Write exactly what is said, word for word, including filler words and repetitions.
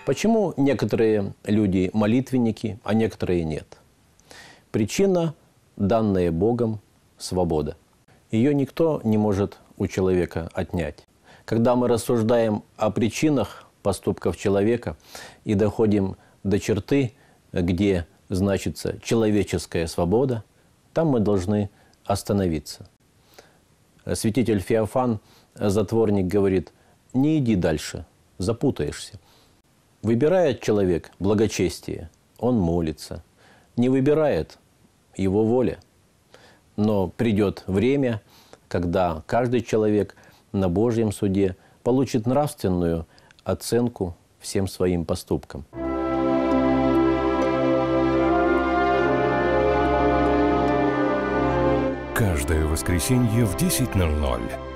Почему некоторые люди молитвенники, а некоторые нет? Причина – данная Богом свобода. Ее никто не может у человека отнять. Когда мы рассуждаем о причинах поступков человека и доходим до черты, где значится человеческая свобода, там мы должны остановиться. Святитель Феофан, затворник, говорит: не иди дальше, запутаешься. Выбирает человек благочестие, он молится. Не выбирает – его воля. Но придет время, когда каждый человек на Божьем суде получит нравственную оценку всем своим поступкам. Каждое воскресенье в десять ноль ноль.